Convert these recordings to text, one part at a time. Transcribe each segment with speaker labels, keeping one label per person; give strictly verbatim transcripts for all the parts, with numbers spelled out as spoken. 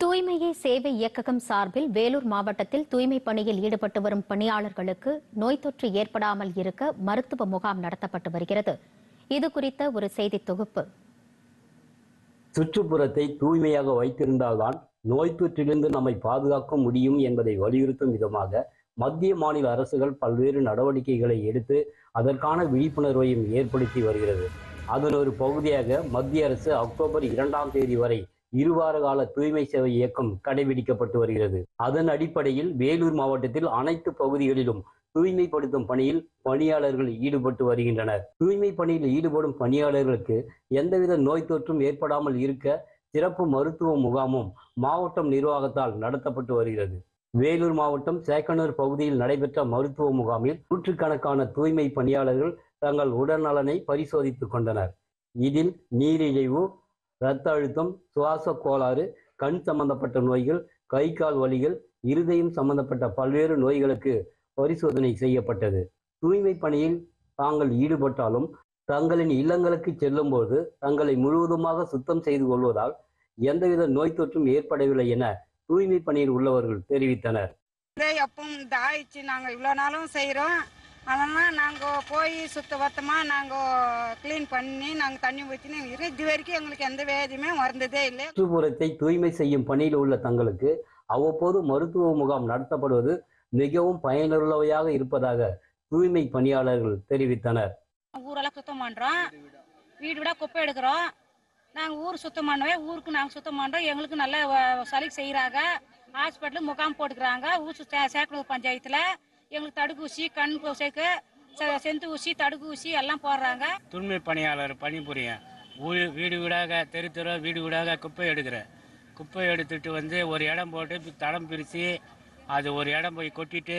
Speaker 1: தூய்மையே சேவை இயக்ககம் சார்பில் வேலூர் மாவட்டத்தில் தூய்மை பணியில் ஈடுபட்டு வரும் பணியாளர்களுக்கு நோய் தொற்று ஏற்படாமல் இருக்க மருத்துவ முகாம் நடத்தப்பட்டு வருகிறது. இது குறித்த ஒரு செய்தி தொகுப்பு.
Speaker 2: சுற்றுப்புறத்தை தூய்மையாக வைத்திருந்தால்தான் நோய் தொற்றிலிருந்து நம்மை பாதுகாக்க முடியும் என்பதை வலியுறுத்தும் விதமாக மத்திய மாநில அரசுகள் பல்வேறு நடவடிக்கைகளை எடுத்து அதற்கான விழிப்புணர்வையும் ஏற்படுத்தி வருகிறது. அதன் ஒரு பகுதியாக மத்திய அரசு அக்டோபர் இரண்டாம் தேதி வரை இருவார கால தூய்மை சேவை இயக்கம் கடைபிடிக்கப்பட்டு வருகிறது. அதன் அடிப்படையில் வேலூர் மாவட்டத்தில் அனைத்து பகுதிகளிலும் தூய்மைப்படுத்தும் பணியில் பணியாளர்கள் ஈடுபட்டு வருகின்றனர். தூய்மை பணியில் ஈடுபடும் பணியாளர்களுக்கு எந்தவித நோய் தொற்றும் ஏற்படாமல் இருக்க சிறப்பு மருத்துவ முகாமும் மாவட்டம் நிர்வாகத்தால் நடத்தப்பட்டு வருகிறது. வேலூர் மாவட்டம் சேக்கனூர் பகுதியில் நடைபெற்ற மருத்துவ முகாமில் நூற்றுக்கணக்கான தூய்மை பணியாளர்கள் தங்கள் உடல்நலனை பரிசோதித்துக் கொண்டனர். இதில் நீரிழிவு, இரத்த அழுத்தம், சுவாச கோளாறு, கண் சம்பந்தப்பட்ட நோய்கள், கை கால் வலிகள், இருதயம் சம்பந்தப்பட்ட பல்வேறு நோய்களுக்கு பரிசோதனை செய்யப்பட்டது. தூய்மை பணியில் தாங்கள் ஈடுபட்டாலும் தங்களின் இல்லங்களுக்கு செல்லும் போது தங்களை முழுவதுமாக சுத்தம் செய்து கொள்வதால் எந்தவித நோய் தொற்றும் ஏற்படவில்லை என தூய்மை பணியில் உள்ளவர்கள் தெரிவித்தனர்.
Speaker 3: எப்பவும் இந்த ஆயிடுச்சு, நாங்கள் இவ்வளோ நாளும் செய்கிறோம். அதனால் நாங்கள் போய் சுத்த பத்தமாக நாங்கள் கிளீன் பண்ணி நாங்கள் தண்ணி ஊற்றினு இது வரைக்கும் எங்களுக்கு எந்த வேதியுமே வந்ததே இல்லை.
Speaker 2: சுற்றுப்புறத்தை தூய்மை செய்யும் பணியில் உள்ள தங்களுக்கு அவ்வப்போது மருத்துவ முகாம் நடத்தப்படுவது மிகவும் பயனுள்ளவையாக இருப்பதாக தூய்மை பணியாளர்கள் தெரிவித்தனர்.
Speaker 4: ஊரெல்லாம் சுத்தம் பண்ணுறோம், வீடு வீடாக குப்பை எடுக்கிறோம். நாங்கள் ஊர் சுத்தம் பண்ணவே ஊருக்கு நாங்கள் சுத்தம் பண்ணுறோம். எங்களுக்கு நல்ல சளி செய்கிறாங்க. ஹாஸ்பிட்டலு முகாம் போட்டுக்கிறாங்க. ஊசி சேக்கனூர் பஞ்சாயத்தில் எங்களுக்கு தடுப்பூசி, கண் பூசைக்கு செந்து ஊசி, தடுப்பூசி எல்லாம் போடுறாங்க.
Speaker 5: தூய்மை பணியாளர் பணிபுரியும். வீடு வீடாக தெரு தெரு வீடு வீடாக குப்பை எடுக்கிறேன். குப்பை எடுத்துட்டு வந்து ஒரு இடம் போட்டு தடம் பிரித்து அது ஒரு இடம் போய் கொட்டிட்டு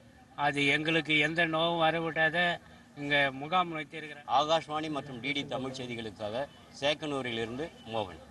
Speaker 5: அது எங்களுக்கு எந்த நோவும் வரவிட்டாத இங்கே முகாம் வைத்திருக்கிறேன்.
Speaker 6: ஆகாஷ்வாணி மற்றும் டிடி தமிழ் செய்திகளுக்காக சேக்கனூரிலிருந்து மோகன்.